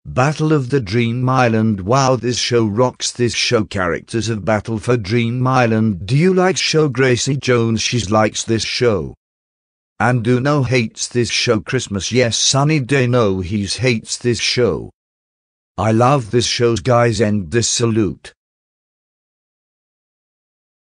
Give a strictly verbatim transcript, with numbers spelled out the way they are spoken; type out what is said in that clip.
Battle of the Dream Island. Wow, this show rocks. This show characters of Battle for Dream Island. Do you like show? Gracie Jones, she likes this show. And Uno hates this show. Christmas, yes. Sunny Day, no, he hates this show. I love this show, guys. End this salute.